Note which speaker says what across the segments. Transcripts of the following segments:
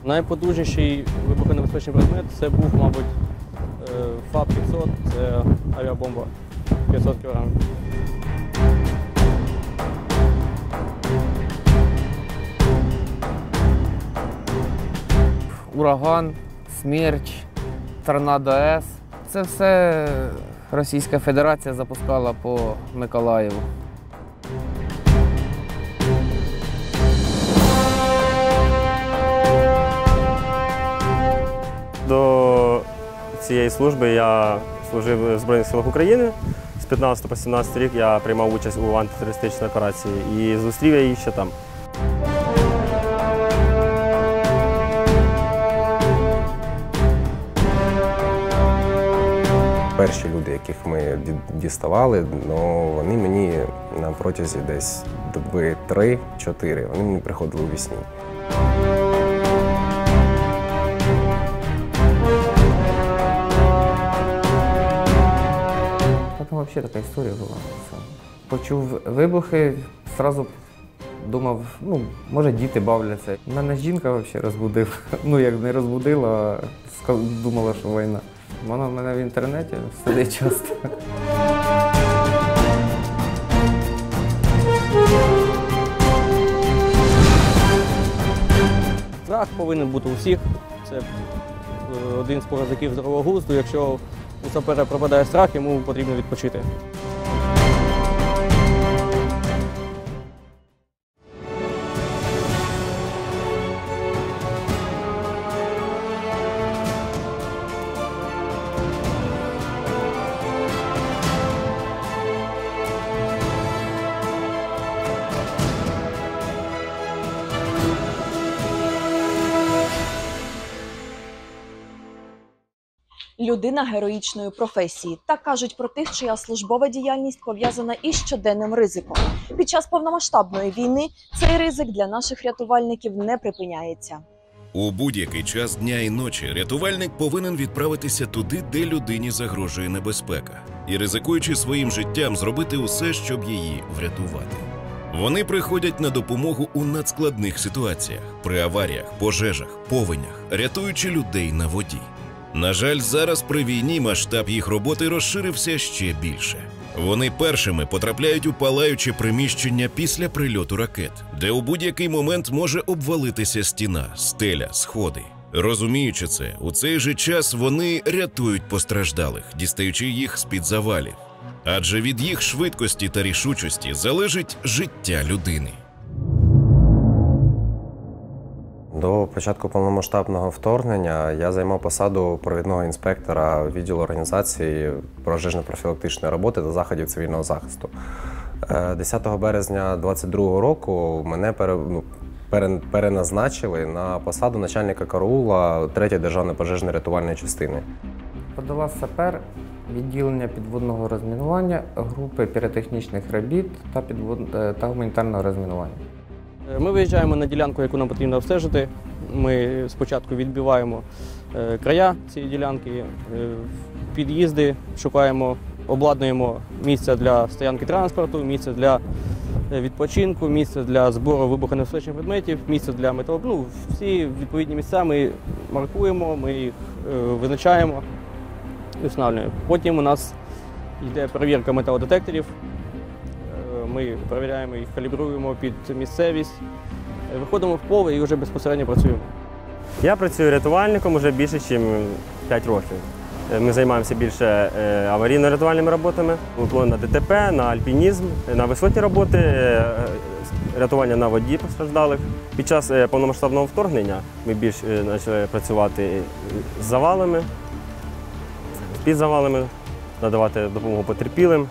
Speaker 1: Найпотужніший вибухонебезпечний предмет це був, мабуть, ФАП-500, це авіабомба 500 кг.
Speaker 2: Ураган, Смерч, Торнадо С. Це все Російська Федерація запускала по Миколаєву.
Speaker 3: До цієї служби я служив в Збройних силах України. З 15 по 17 рік я приймав участь у антитерористичній операції і зустрів я її ще там.
Speaker 4: Перші люди, яких ми діставали, вони мені на протязі десь доби 3-4, вони мені приходили у вісні.
Speaker 2: Там взагалі така історія була. Почув вибухи, одразу думав, може діти бавляться. Мене жінка взагалі розбудила. Як не розбудила, а думала, що війна. Вона в мене в інтернеті сидить часто.
Speaker 1: Страх повинен бути у всіх. Це один з показників здорового глузду. Якщо у сапера пропадає страх, йому потрібно відпочити.
Speaker 5: Людина героїчної професії. Так кажуть про тих, чия службова діяльність пов'язана із щоденним ризиком. Під час повномасштабної війни цей ризик для наших рятувальників не припиняється.
Speaker 6: У будь-який час дня і ночі рятувальник повинен відправитися туди, де людині загрожує небезпека. І, ризикуючи своїм життям, зробити усе, щоб її врятувати. Вони приходять на допомогу у надскладних ситуаціях – при аваріях, пожежах, повенях, рятуючи людей на воді. На жаль, зараз при війні масштаб їх роботи розширився ще більше. Вони першими потрапляють у палаюче приміщення після прильоту ракет, де у будь-який момент може обвалитися стіна, стеля, сходи. Розуміючи це, у цей же час вони рятують постраждалих, дістаючи їх з-під завалів. Адже від їх швидкості та рішучості залежить життя людини.
Speaker 4: До початку повномасштабного вторгнення я займав посаду провідного інспектора відділу організації пожежно-профілактичної роботи та заходів цивільного захисту. 10 березня 2022 року мене переназначили на посаду начальника караула 3-ї державної пожежно-рятувальної частини.
Speaker 2: Подала сапер, відділення підводного розмінування, групи піротехнічних робіт та гуманітарного розмінування.
Speaker 1: Ми виїжджаємо на ділянку, яку нам потрібно обстежити. Ми спочатку відбиваємо края цієї ділянки, під'їзди, шукаємо, обладнуємо місце для стоянки транспорту, місце для відпочинку, місце для збору вибухонебезпечних предметів, місце для металобрухту. Всі відповідні місця ми маркуємо, ми їх визначаємо і встановлюємо. Потім у нас йде перевірка металодетекторів. Ми перевіряємо їх, калібруємо під місцевість, виходимо в поле і вже безпосередньо працюємо.
Speaker 3: Я працюю рятувальником вже більше, ніж 5 років. Ми займаємося більше аварійно-рятувальними роботами, уклон на ДТП, на альпінізм, на висотні роботи, рятування на воді постраждалих. Під час повномасштабного вторгнення ми більше почали працювати з завалами, під завалами, надавати допомогу потерпілим.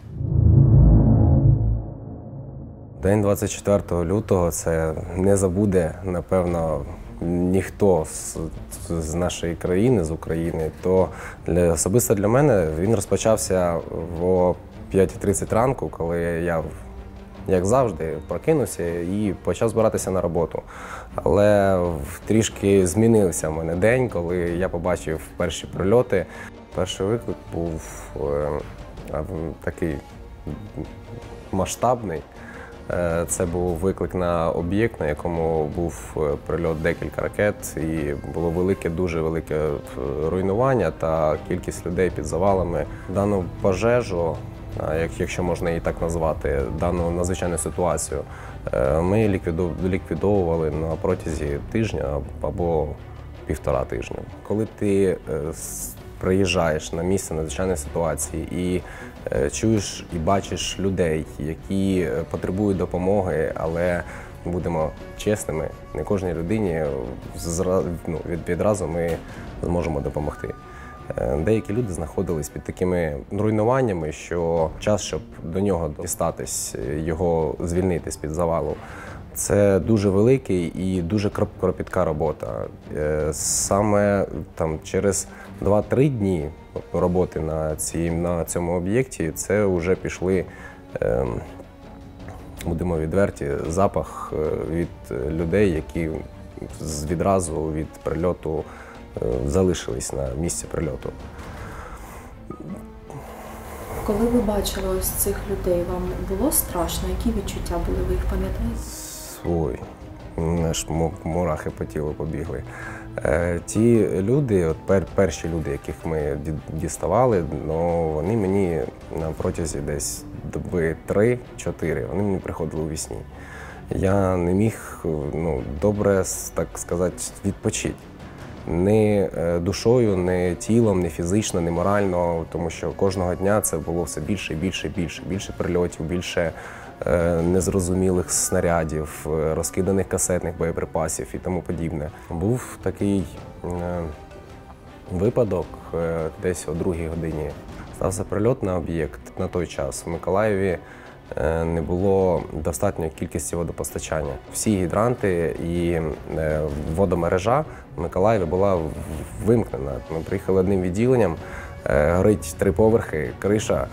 Speaker 4: День 24 лютого – це не забуде, напевно, ніхто з нашої країни, з України. То особисто для мене він розпочався о 5:30 ранку, коли я, як завжди, прокинувся і почав збиратися на роботу. Але трішки змінився в мене день, коли я побачив перші прильоти. Перший виклик був такий масштабний. Це був виклик на об'єкт, на якому був прильот декілька ракет, і було дуже велике руйнування та кількість людей під завалами. Дану пожежу, якщо можна її так назвати, дану надзвичайну ситуацію, ми ліквідовували на протязі тижня або півтора тижня. Коли ти приїжджаєш на місце надзвичайної ситуації і чуєш і бачиш людей, які потребують допомоги, але будемо чесними, не кожній людині відразу ми зможемо допомогти. Деякі люди знаходились під такими руйнуваннями, що час, щоб до нього дістатись, його звільнити з-під завалу, це дуже великий і дуже кропітка робота. Саме через 2-3 дні роботи на цьому об'єкті це вже пішли, будемо відверті, запах від людей, які відразу від прильоту залишились на місці прильоту.
Speaker 7: Коли ви бачили ось цих людей, вам було страшно? Які відчуття були? Ви їх пам'ятаєте?
Speaker 4: Ой, аж мурахи по тілу побігли. Ті люди, перші люди, яких ми діставали, вони мені на протязі десь доби 3-4, вони мені приходили у вісні. Я не міг добре, так сказати, відпочити. Не душою, не тілом, не фізично, не морально, тому що кожного дня це було все більше і більше і більше. Більше прильотів, більше незрозумілих снарядів, розкиданих касетних боєприпасів і тому подібне. Був такий випадок десь о 2-й годині. Стався прильот на об'єкт. На той час в Миколаєві не було достатньої кількості водопостачання. Всі гідранти і водомережа в Миколаєві була вимкнена. Ми приїхали одним відділенням, горить 3 поверхи, криша,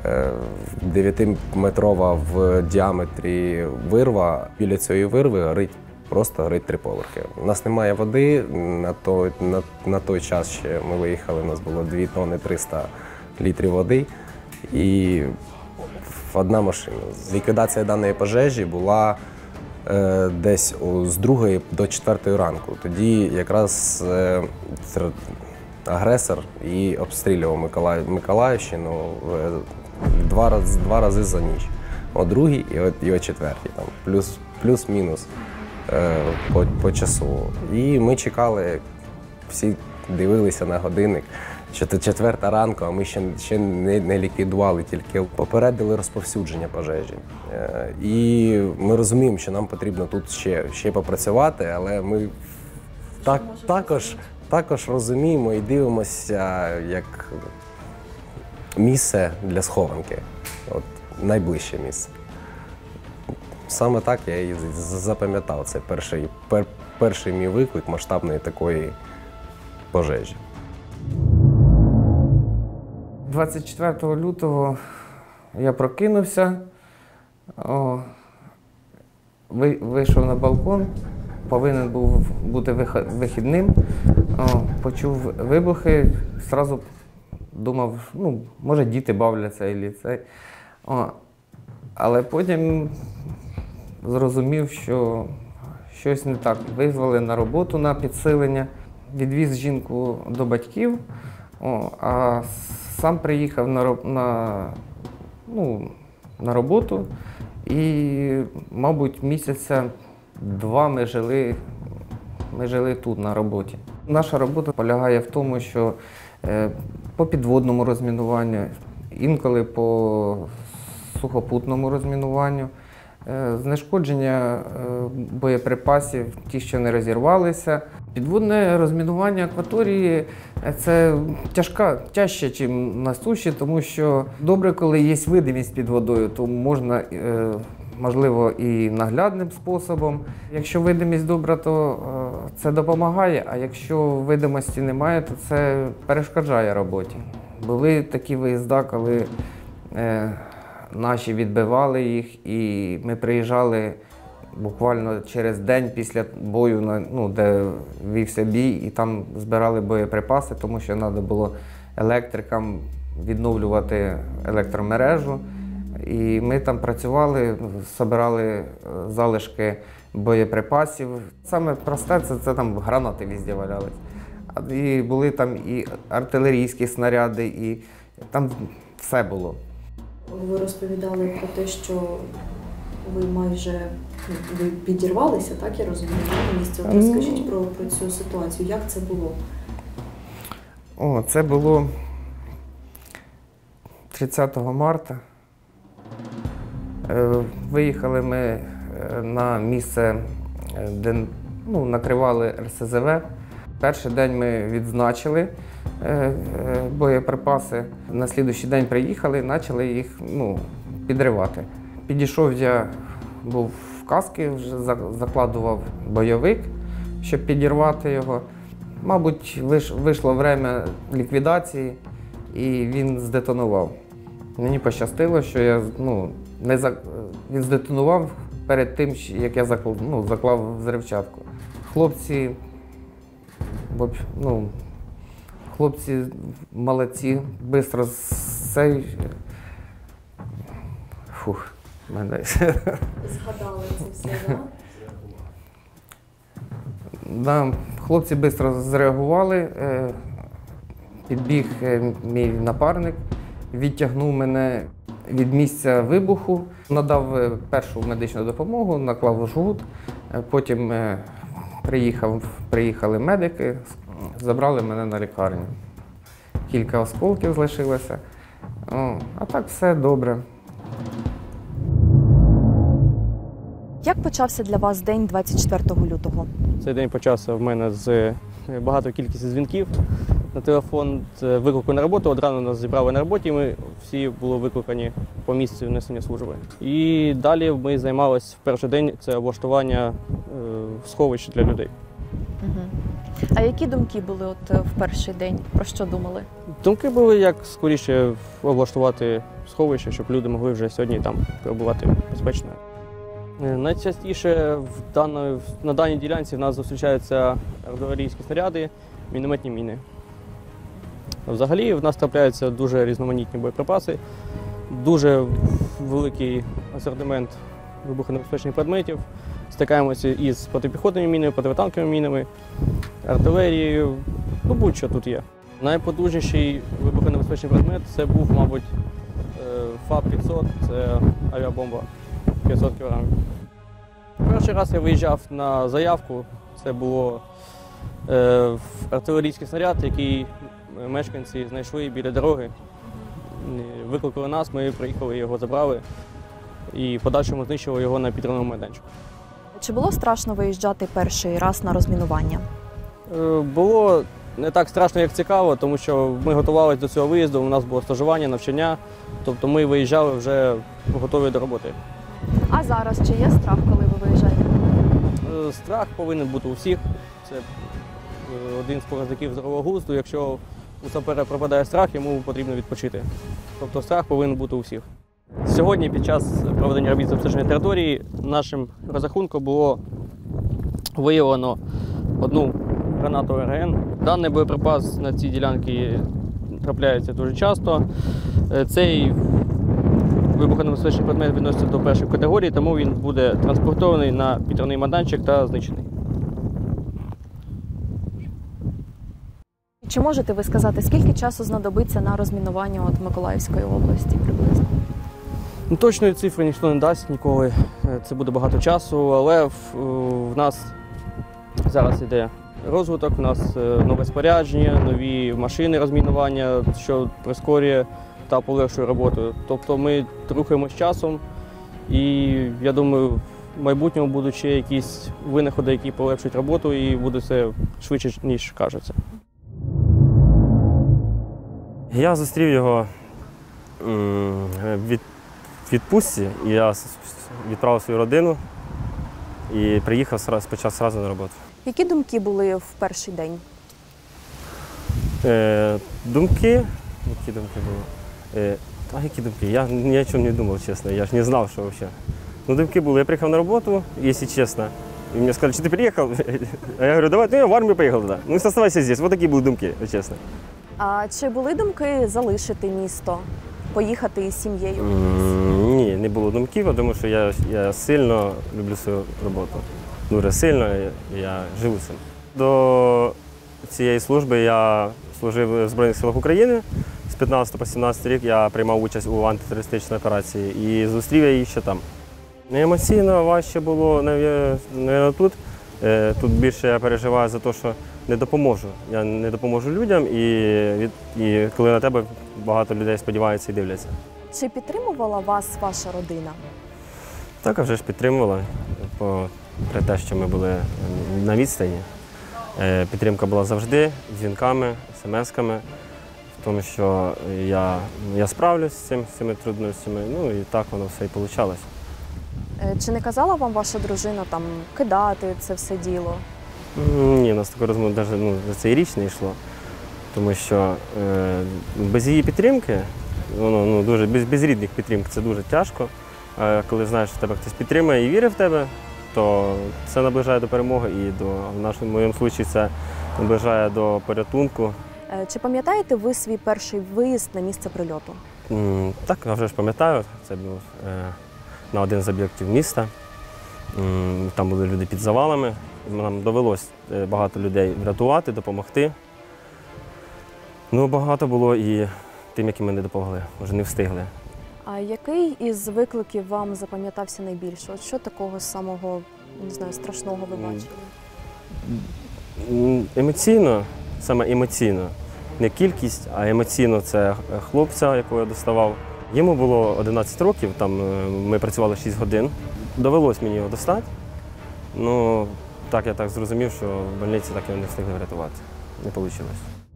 Speaker 4: 9-метрова в діаметрі вирва. Біля цієї вирви просто горить 3 поверхи. У нас немає води, на той час ще ми виїхали, у нас було 2 тонни 300 літрів води і одна машина. Ліквідація даної пожежі була десь з 2 до 4 ранку. Тоді якраз агресор і обстрілював Миколаївщину 2 рази за ніч. О 2-й і о 4-й, плюс-мінус по часу. І ми чекали, всі дивилися на годинник. 4 ранку, а ми ще не ліквідували, тільки попередили розповсюдження пожежі. І ми розуміємо, що нам потрібно тут ще попрацювати, але ми також розуміємо і дивимося як місце для схованки, найближче місце. Саме так я і запам'ятав. Це перший мій виклик масштабної такої пожежі.
Speaker 2: 24 лютого я прокинувся, вийшов на балкон, повинен був бути вихідним, почув вибухи, одразу думав, може діти бавляться і це. Але потім зрозумів, що щось не так. Визвали на роботу на підсилення, відвіз жінку до батьків, а сам приїхав на роботу і, мабуть, місяця 2 ми жили тут на роботі. Наша робота полягає в тому, що по підводному розмінуванню, інколи по сухопутному розмінуванню, знешкодження боєприпасів, ті, що не розірвалися. Підводне розмінування акваторії – це тяжче, ніж на суші, тому що добре, коли є видимість під водою, то можна, можливо, і наглядним способом. Якщо видимість добра, то це допомагає, а якщо видимості немає, то це перешкоджає роботі. Були такі виїзди, коли наші відбивали їх, і ми приїжджали буквально через день після бою, де вівся бій, і там збирали боєприпаси, тому що треба було електрикам відновлювати електромережу. І ми там працювали, збирали залишки боєприпасів. Саме просте це там гранати везде валялись. І були там і артилерійські снаряди, і там все було.
Speaker 7: Ви розповідали про те, що ви майже ви підірвалися, так я розумію, на місці. От розкажіть про цю ситуацію, як це було?
Speaker 2: Це було 30 марта. Виїхали ми на місце, де накривали РСЗВ. Перший день ми відзначили боєприпаси. На слідуючий день приїхали і почали їх підривати. Підійшов я, був в каски, вже закладував бойовик, щоб підірвати його. Мабуть, вийшло время ліквідації і він здетонував. Мені пощастило, що він здетонував перед тим, як я заклав взривчатку. Хлопці молодці, швидко
Speaker 7: Згадали це все, так?
Speaker 2: Да, хлопці швидко зреагували, підбіг мій напарник, відтягнув мене від місця вибуху, надав першу медичну допомогу, наклав жгут, потім приїхали медики, забрали мене на лікарню. Кілька осколків залишилося, а так все добре.
Speaker 5: Як почався для вас день 24 лютого?
Speaker 1: Цей день почався в мене з багатої кількості дзвінків на телефон, з виклику на роботу. Одразу нас зібрали на роботі, ми всі були викликані по місцю несення служби. І далі ми займалися в перший день, це облаштування сховищ для людей.
Speaker 5: А які думки були в перший день? Про що думали?
Speaker 1: Думки були, як скоріше облаштувати сховище, щоб люди могли вже сьогодні там перебувати безпечно. Найчастіше на даній ділянці в нас зустрічаються артилерійські снаряди, мінометні міни. Взагалі в нас трапляються дуже різноманітні боєприпаси, дуже великий асортимент вибухонебезпечних предметів. Стикаємося із протипіхотними мінами, протитанковими мінами, артилерією, будь-що тут є. Найпотужніший вибухонебезпечний предмет це був, мабуть, ФАП-500, це авіабомба 500 кг. Перший раз я виїжджав на заявку, це було артилерійський снаряд, який мешканці знайшли біля дороги. Викликали нас, ми приїхали, його забрали і в подальшому знищили його на підривному майданчику.
Speaker 5: Чи було страшно виїжджати перший раз на розмінування?
Speaker 1: Було не так страшно, як цікаво, тому що ми готувалися до цього виїзду, у нас було стажування, навчання, тобто ми виїжджали вже готові до роботи.
Speaker 5: А зараз чи є страх, коли ви виїжджаєте?
Speaker 1: Страх повинен бути у всіх. Це один з показників здорового глузду. Якщо у сапера пропадає страх, йому потрібно відпочити. Тобто страх повинен бути у всих. Сьогодні під час проведення робіт з обстеження території нашим розрахунком було виявлено одну гранату РГН. Даний боєприпас на цій ділянці трапляється дуже часто. Цей вибухонебезпечний предмет відноситься до першої категорії, тому він буде транспортований на підривний майданчик та знищений.
Speaker 5: Чи можете ви сказати, скільки часу знадобиться на розмінування Миколаївської області приблизно?
Speaker 1: Точної цифри ніхто не дасть ніколи, це буде багато часу, але в нас зараз йде розвиток, в нас нове спорядження, нові машини розмінування, що прискорює та полегшує роботу. Тобто ми рухаємося часом і, я думаю, в майбутньому будуть ще якісь винаходи, які полегшують роботу і буде все швидше, ніж кажеться.
Speaker 3: Я зустрів його в відпустці, і я відправив свою родину і приїхав, почав одразу на роботу.
Speaker 5: Які думки були в перший день?
Speaker 3: Думки? Які думки були? Які думки? Я ні о чому не думав, чесно. Я ж не знав, що взагалі. Ну, думки були. Я приїхав на роботу, якщо чесно. І мені сказали, що ти приїхав? А я говорю, давай, я в армію поїхав туди. Ну, оставайся здесь. Ось такі були думки, чесно.
Speaker 5: А чи були думки залишити місто, поїхати із сім'єю?
Speaker 3: ні, не було думків, тому що я сильно люблю свою роботу. Дуже сильно, і я живу цим. До цієї служби я служив в Збройних силах України. З 15 по 17 рік я приймав участь у антитерористичній операції і зустрів я її ще там. Емоційно важче було, мабуть, тут. Тут більше я переживаю за те, що не допоможу. Я не допоможу людям, і коли на тебе багато людей сподіваються і дивляться.
Speaker 5: Чи підтримувала вас ваша родина?
Speaker 3: Так, а вже ж підтримувала, при те, що ми були на відстані. Підтримка була завжди, дзвінками, смс-ками, в тому, що я справлюсь з цими трудностями, ну і так воно все і вийшло.
Speaker 5: Чи не казала вам ваша дружина там кидати це все діло?
Speaker 3: Ні, у нас такої розмови навіть за цей річ не йшло, тому що без її підтримки, без рідних підтримки це дуже тяжко. А коли знаєш, що тебе хтось підтримує і вірить в тебе, то це наближає до перемоги і в моєму випадку це наближає до порятунку.
Speaker 5: Чи пам'ятаєте ви свій перший виїзд на місце прильоту?
Speaker 3: Так, я вже ж пам'ятаю, це був на один з об'єктів міста. Там були люди під завалами. Нам довелося багато людей врятувати, допомогти. Ну, багато було і тим, яким ми не допомогли, вже не встигли.
Speaker 5: А який із викликів вам запам'ятався найбільше? От що такого самого, не знаю, страшного ви бачили?
Speaker 3: Емоційно, саме емоційно, не кількість, а емоційно це хлопця, якого я доставав. Йому було 11 років, там ми працювали 6 годин. Довелось мені його достати. Ну, так я так зрозумів, що в больниці так його не встигли врятувати. Не вийшло.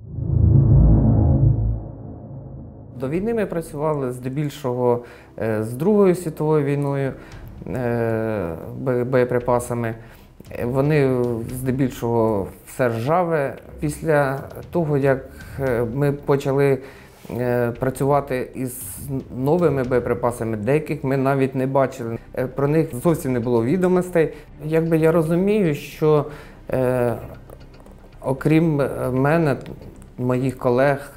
Speaker 2: До війни ми працювали здебільшого з Другою світовою війною, боєприпасами. Вони здебільшого все ржаве. Після того, як ми почали працювати із новими боєприпасами, деяких ми навіть не бачили. Про них зовсім не було відомостей. Якби я розумію, що окрім мене, моїх колег,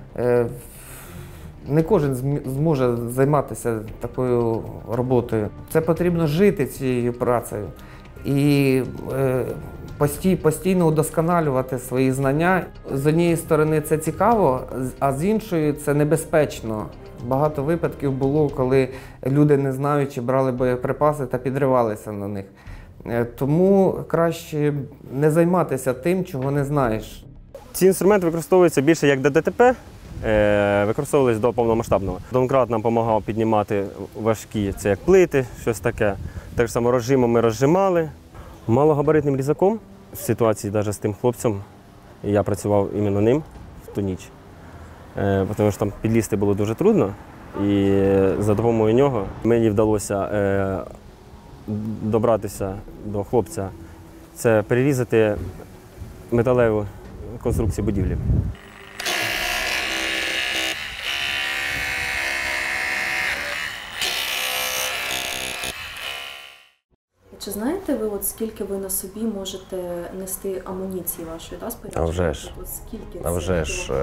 Speaker 2: не кожен зможе займатися такою роботою. Це потрібно жити цією працею і постійно удосконалювати свої знання. З однієї сторони це цікаво, а з іншої це небезпечно. Багато випадків було, коли люди, не знаючи, брали боєприпаси та підривалися на них. Тому краще не займатися тим, чого не знаєш.
Speaker 3: Ці інструменти використовуються більше як ДТП, використовувалися до повномасштабного. Домкрат нам допомагав піднімати важкі, це як плити, щось таке. Так само розжимом ми розжимали. Малогабаритним різаком, в ситуації навіть з тим хлопцем, я працював іменно ним в ту ніч, тому що там підлізти було дуже трудно. І за допомогою нього мені вдалося добратися до хлопця, це перерізати металеву конструкцію будівлі.
Speaker 7: Чи знаєте ви, от скільки ви на собі можете нести амуніції вашої, да, спорядження?
Speaker 4: А вже ж.
Speaker 7: От скільки
Speaker 4: А вже ж.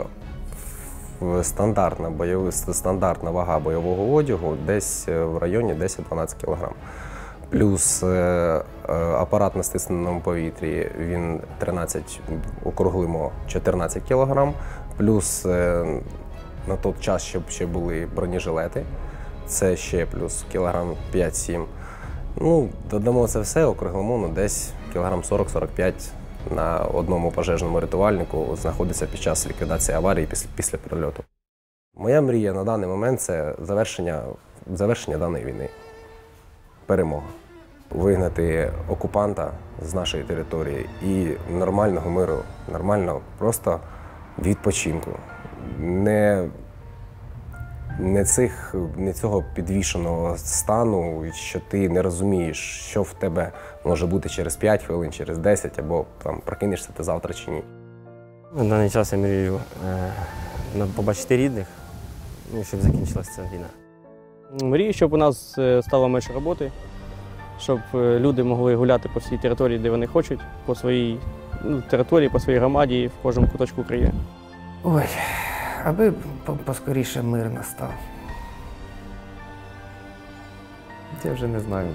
Speaker 4: Стандартна вага бойового одягу десь в районі 10-12 кг. Плюс апарат на стисненому повітрі, він 13, округлимо 14 кг. Плюс на той час ще були бронежилети, це ще плюс кілограм 5-7. Ну, додамо це все, округлимо, десь кілограм 40-45 на одному пожежному рятувальнику знаходиться під час ліквідації аварії після прильоту. Моя мрія на даний момент – це завершення даної війни. Перемога. Вигнати окупанта з нашої території і нормального миру, нормального просто відпочинку. Не цього підвішеного стану, що ти не розумієш, що в тебе може бути через 5 хвилин, через 10, або там, прокинешся ти завтра чи ні.
Speaker 3: На даний час я мрію побачити рідних, щоб закінчилася ця війна.
Speaker 1: Мрію, щоб у нас стало менше роботи, щоб люди могли гуляти по всій території, де вони хочуть, по своїй території, по своїй громаді, в кожному куточку України.
Speaker 2: Ой, аби поскоріше мир настав. Я вже не знаю.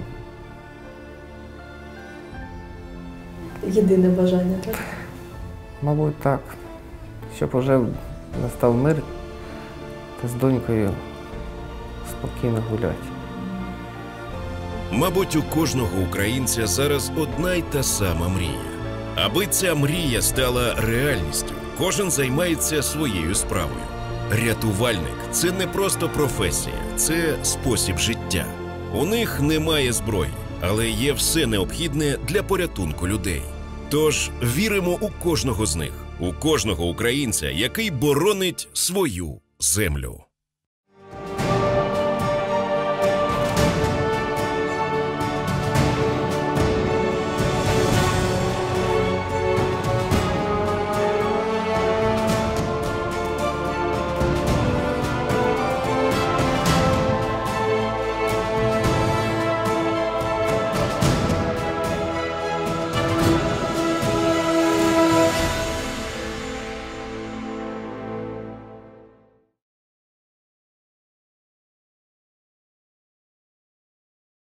Speaker 7: Єдине бажання, так?
Speaker 2: Мабуть, так. Щоб вже настав мир та з донькою спокійно гуляти.
Speaker 6: Мабуть, у кожного українця зараз одна й та сама мрія. Аби ця мрія стала реальністю, кожен займається своєю справою. Рятувальник – це не просто професія, це спосіб життя. У них немає зброї, але є все необхідне для порятунку людей. Тож віримо у кожного з них, у кожного українця, який боронить свою землю.